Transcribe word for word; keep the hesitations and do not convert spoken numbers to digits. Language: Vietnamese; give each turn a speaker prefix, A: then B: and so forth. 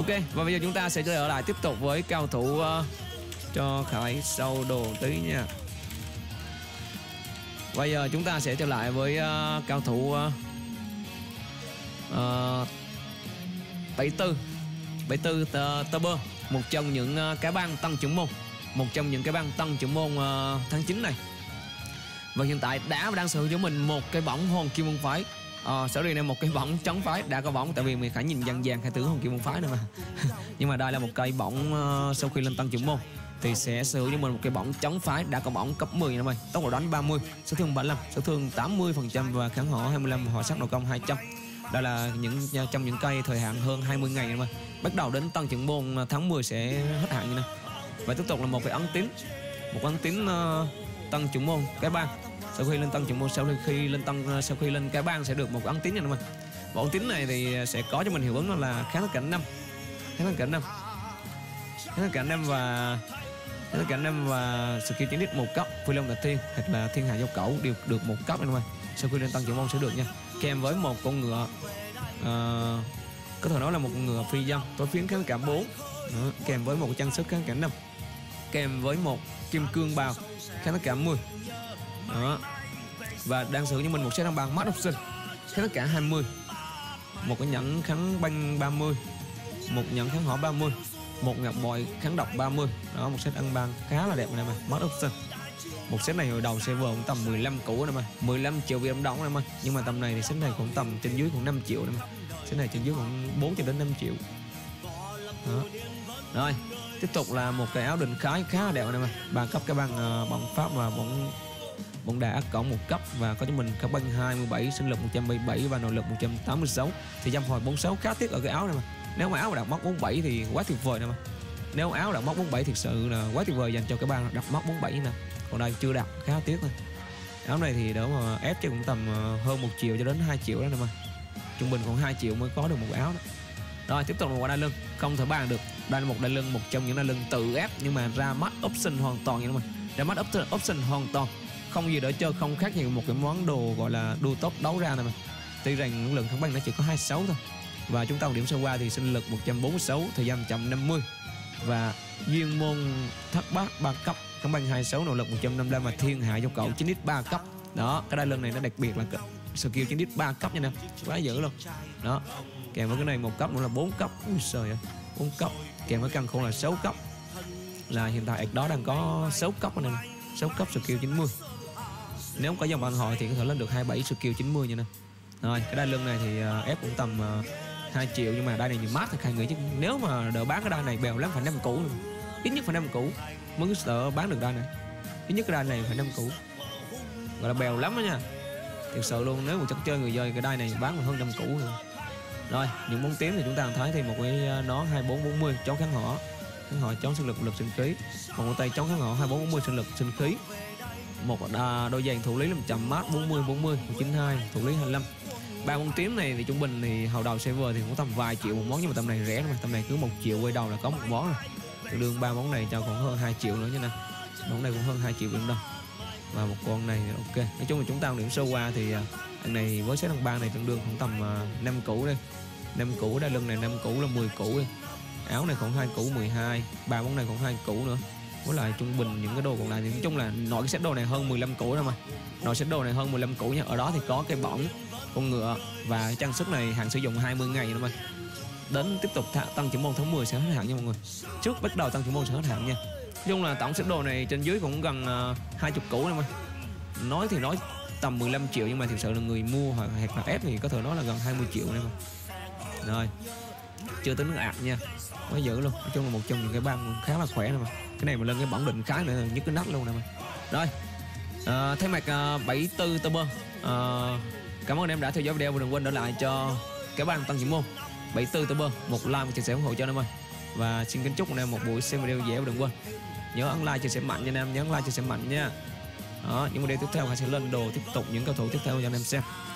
A: Ok, và bây giờ chúng ta sẽ trở lại tiếp tục với cao thủ uh, cho Khải sâu đồ tí nha. Bây giờ chúng ta sẽ trở lại với uh, cao thủ uh, uh, bảy tư bảy tư tơ bơ, một trong những uh, cái bang tăng trưởng môn, một trong những cái bang tăng trưởng môn uh, tháng chín này. Và hiện tại đã đang sở hữu cho mình một cái bóng hồn kim môn phái. Ờ, sorry này, một cái bóng trống phái đã có bóng, tại vì mình Khải nhìn dần dàng khai tướng hồn kim môn phái nữa mà. Nhưng mà đây là một cây bóng uh, sau khi lên tăng trưởng môn thì sẽ sở hữu cho mình một cái bóng trống phái đã có bóng cấp mười nha mày. Tốc độ đánh ba mươi, sát thương ba mươi lăm, sát thương tám mươi phần trăm và kháng hỏa hai mươi lăm, hỏa sát nội công hai trăm. Đây là những trong những cây thời hạn hơn hai mươi ngày nha mày. Bắt đầu đến tăng trưởng môn tháng mười sẽ hết hạn như này. Và tiếp tục là một cái ấn tín, một ấn tín uh, tăng trưởng môn cái bang. Sau khi lên tăng trưởng môn, sau khi lên tăng sau khi lên cái bang sẽ được một ấn tín nha mày. Và ấn tín này thì sẽ có cho mình hiệu ứng là kháng cảnh năm, kháng cảnh năm, kháng cảnh năm và kháng cảnh năm và skill chiến đích một cấp, phi long đại thiên hoặc là thiên hạ giao cẩu đều được một cấp nha mày. Sau khi lên tăng trưởng môn sẽ được nha, kèm với một con ngựa, uh, có thể nói là một con ngựa phi dân tối phiến kháng cảnh bốn, đó, kèm với một trang sức kháng cảnh năm, kèm với một kim cương bào kháng cảnh mười. Đó. Và đang sử dụng cho mình một set đăng bằng mắt option kháng tất cả hai mươi, một cái nhẫn kháng banh ba mươi, một nhẫn kháng hỏa ba mươi, một ngọc bội kháng độc ba mươi. Đó, một set đăng bằng khá là đẹp này mà, mắt option. Một set này hồi đầu server cũng tầm mười lăm củ này mà, mười lăm triệu Việt Nam đồng này mà, nhưng mà tầm này thì set này cũng tầm trên dưới cũng năm triệu này mà, set này trên dưới cũng bốn cho đến năm triệu. Đó. Rồi tiếp tục là một cái áo đình khái khá là đẹp này mà, ba cấp cái băng uh, bóng pháp và bóng bóng đá cộng một cấp, và có cho mình các băng hai mươi bảy, sinh lực một trăm bảy mươi bảy và nội lực một trăm tám mươi sáu. Thì dâm hồi bốn mươi sáu khá tiếc ở cái áo này mà. Nếu mà áo mà đặt móc bốn mươi bảy thì quá tuyệt vời nè mà. Nếu áo đặt móc bốn mươi bảy thực sự là quá tuyệt vời dành cho cái bang đặt móc bốn mươi bảy nè. Còn đây chưa đặt, khá tiếc thôi. Áo này thì đỡ mà ép cho cũng tầm hơn một triệu cho đến hai triệu đó nè mà. Trung bình còn hai triệu mới có được một áo đó. Rồi tiếp tục là một đai lưng, không thể bàn được. Đây là một đai lưng, một trong những đai lưng tự ép nhưng mà ra mắt option hoàn toàn vậy đó mà. Ra mắt option, option hoàn toàn, không gì đỡ chơi, không khác gì một cái món đồ gọi là đua top đấu ra này mà. Tuy rằng lượng kháng băng nó chỉ có hai mươi sáu thôi. Và chúng ta điểm sơ qua thì sinh lực một trăm bốn mươi sáu, thời gian một trăm năm mươi và duyên môn thất bát ba cấp, kháng băng hai mươi sáu, nội lực một trăm năm mươi lăm và thiên hạ giao cẩu chín x ba cấp. Đó, cái đai lưng này nó đặc biệt là skill chín x ba cấp nha nè, quá dữ luôn. Đó, kèm với cái này một cấp nữa là bốn cấp. Ui trời ơi, bốn cấp, kèm với căn khôn là sáu cấp. Là hiện tại đó đang có sáu cấp này, sáu cấp skill chín mươi. Nếu có dòng bạn hội thì có thể lên được hai mươi bảy skill chín mươi như nè. Rồi, cái đai lưng này thì uh, ép cũng tầm uh, hai triệu, nhưng mà đai này nhiều mát thì khai nghĩ chứ nếu mà đỡ bán cái đai này bèo lắm phải năm củ, ít nhất phải năm củ mới sợ bán được đai này. Ít nhất cái đai này phải năm củ, gọi là bèo lắm đó nha, thật sự luôn. Nếu mà chắc chơi người chơi cái đai này bán hơn năm củ rồi. Rồi những món tím thì chúng ta thấy thì một cái nó hai bốn bốn mươi chống kháng hỏa, kháng hỏa chống sinh lực lực sinh khí, một con tay chống kháng hỏa hai bốn bốn mươi sinh lực sinh khí, một đôi giày thủ lý là một trăm mát bốn mươi bốn mươi, một chín hai thủ lý hai mươi lăm. Ba món tím này thì trung bình thì hầu đầu server thì cũng tầm vài triệu một món, nhưng mà tầm này rẻ mà, tầm này cứ một triệu quay đầu là có một món rồi. Tương đương ba món này cho còn hơn hai triệu nữa như nè, món này cũng hơn hai triệu đồng. Và một con này ok. Nói chung là chúng ta điểm sơ qua thì anh này với set thằng ba này tương đương khoảng tầm năm củ đây, năm củ, đai lưng này năm củ là mười củ đi. Áo này khoảng hai củ mười hai, ba món này còn hai củ nữa. Với lại trung bình những cái đồ còn lại thì nói chung là nội cái set đồ này hơn mười lăm củ thôi mà. Nội set đồ này hơn mười lăm củ nha. Ở đó thì có cái bỏng, con ngựa và cái trang sức này hạn sử dụng hai mươi ngày nữa mà. Đến tiếp tục tăng trưởng môn tháng mười sẽ hết hạn nha mọi người. Trước bắt đầu tăng trưởng môn sẽ hết hạn nha. Nói chung là tổng set đồ này trên dưới cũng gần uh, hai mươi củ nữa mà. Nói thì nói tầm mười lăm triệu nhưng mà thực sự là người mua hoặc hoặc là ép thì có thể nói là gần hai mươi triệu nữa mà. Rồi. Chưa tính ạc nha. Quá dữ luôn. Nói chung là một trong những cái băng khá là khỏe này mà. Cái này mà lên cái bỏng định khá nữa nhức cái nách luôn nè mà. Rồi. À, thay mặt uh, bảy tư tơ bơ. Uh, cảm ơn em đã theo dõi video và đừng quên để lại cho cái băng tăng trưởng môn bảy tư tơ bơ một like và chia sẻ ủng hộ cho em ơi. Và xin kính chúc anh em một buổi xem video dễ và đừng quên nhớ ấn like chia sẻ mạnh nha anh em, nhớ ấn like chia sẻ mạnh nha. Đó, những video tiếp theo Khải sẽ lên đồ tiếp tục những cầu thủ tiếp theo cho anh em xem.